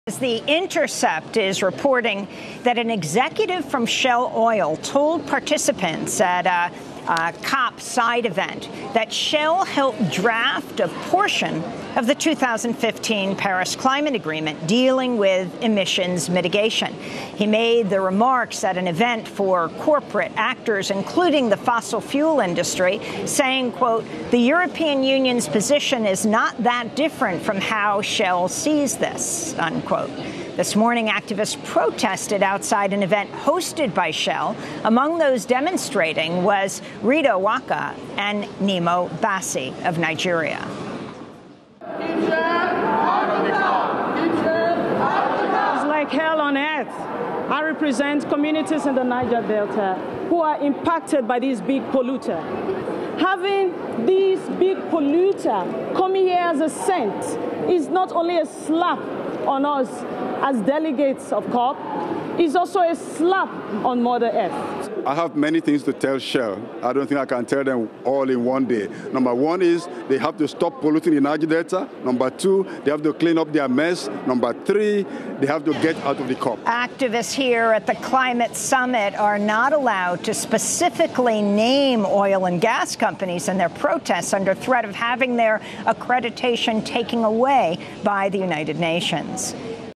The Intercept is reporting that an executive from Shell Oil told participants at a COP side event that Shell helped draft a portion of the 2015 Paris Climate Agreement dealing with emissions mitigation. He made the remarks at an event for corporate actors, including the fossil fuel industry, saying, quote, "The European Union's position is not that different from how Shell sees this," unquote. This morning, activists protested outside an event hosted by Shell. Among those demonstrating was Rita Waka and Nemo Bassi of Nigeria. It's like hell on earth. I represent communities in the Niger Delta who are impacted by this big polluter. Having these big polluter coming here as a cent is not only a slap on us as delegates of COP, is also a slap on Mother Earth. I have many things to tell Shell. I don't think I can tell them all in one day. Number one is they have to stop polluting the Niger Delta. Number two, they have to clean up their mess. Number three, they have to get out of the COP. Activists here at the Climate Summit are not allowed to specifically name oil and gas companies in their protests under threat of having their accreditation taken away by the United Nations.